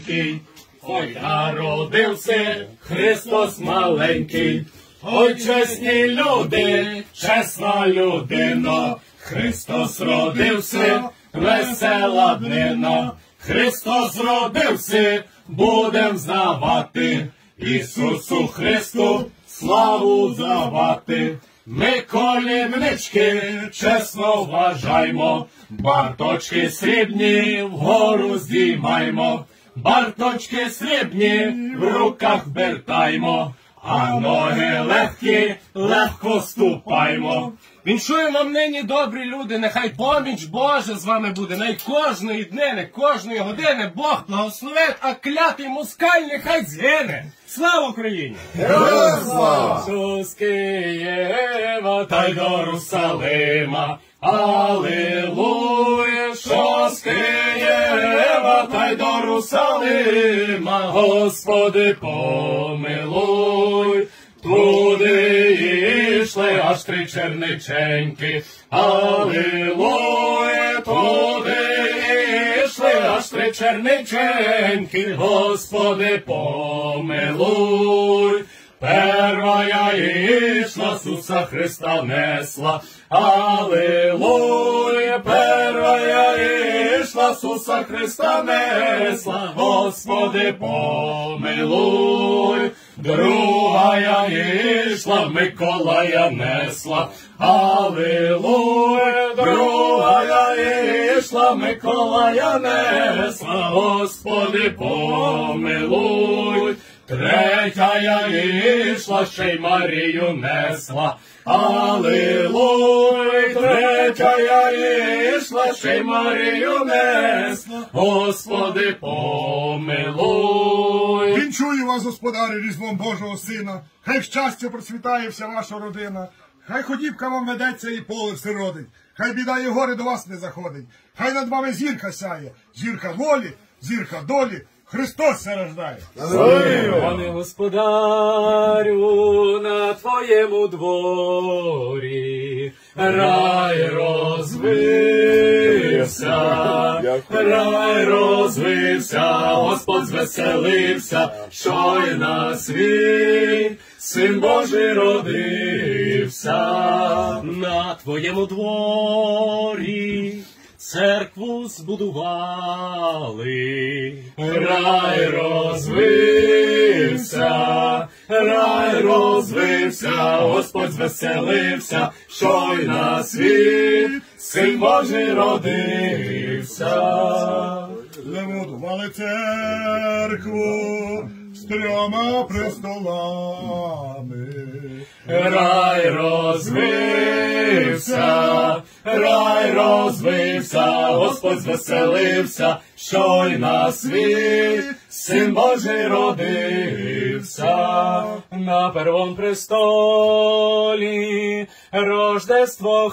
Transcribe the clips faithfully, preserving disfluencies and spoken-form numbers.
Ой, народився Христос маленький, ой, чесні люди, чесна людина, Христос родився, весела днина, Христос родився, будем знавати, Ісусу Христу славу давати. Ми колівнички чесно вважаймо, барточки срібні вгору здіймаймо, барточки срібні в руках вертаймо, а ноги легкі, легко ступаймо. Віншую вам нині, добрі люди, нехай поміч Божа з вами буде, най кожної днини, кожної години Бог благословить, а клятий москаль нехай згине. Слава Україні! Героям слава! Ісус Києва та й до Єрусалима, Алілуя! Що з Києва та й до Єрусалима, Господи помилуй. Туди йшли аж три черниченьки, Алілуя, туди йшли аж три черниченьки, Господи помилуй. Первая ішла, Ісуса Христа несла, Алілуя, первая ішла, Ісуса Христа несла, Господи помилуй. Другая ішла, Миколая несла, Алілуя, другая ішла, Миколая несла, Господи помилуй. Третя ішла, ще й Марію несла, Алілуй, третя ішла, ще й Марію несла, Господи помилуй. Вінчую вас, господарі, різдвом Божого Сина, хай щастя процвітає вся ваша родина, хай ходівка вам ведеться і поле все родить, хай біда і горе до вас не заходить, хай над вами зірка сяє, зірка волі, зірка долі, Христос се рождає. Пане господарю, на твоєму дворі рай розвився, рай розвився, Господь звеселився, що й на світ Син Божий родився. На твоєму дворі церкву збудували, рай розвився, рай розвився, Господь звеселився, що й на світ Син Божий родився. Забудували церкву з трьома престолами, рай розвився, рай розвився, Господь звеселився, що й на світ Син Божий родився. На первом престолі Рождество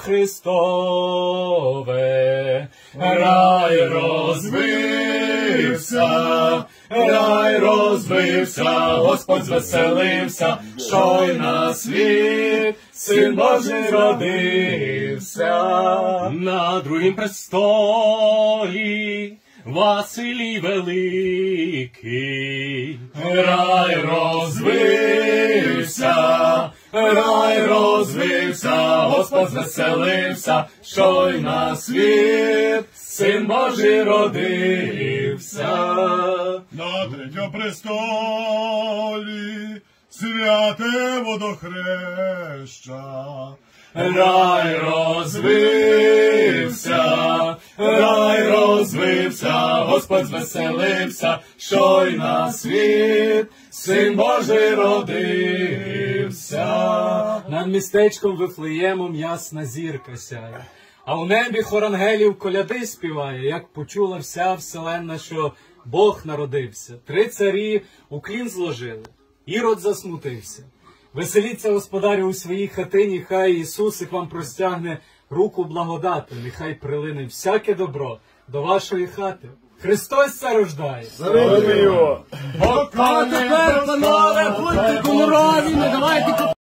Христове, рай розвився, рай розвився, Господь звеселився, що й на світ Син Божий родився. На другім престолі Василій Великий, рай розвився, рай розвився, Господь звеселився, що й на світ Син Божий родився. На третьому престолі святе водохреща, рай розвився, рай розвився, Господь звеселився, що й на світ Син Божий родився. Над містечком Вифлеємом ясна зірка сяє, а у небі хор ангелів коляди співає, як почула вся вселенна, що Бог народився. Три царі уклін зложили, Ірод засмутився. Веселіться, господарю, у своїй хатині, хай Ісусик вам простягне руку благодати, нехай прилине всяке добро до вашої хати. Христос це рождає! Завидуй його! А тепер, панове, будьте гонорові, не давайте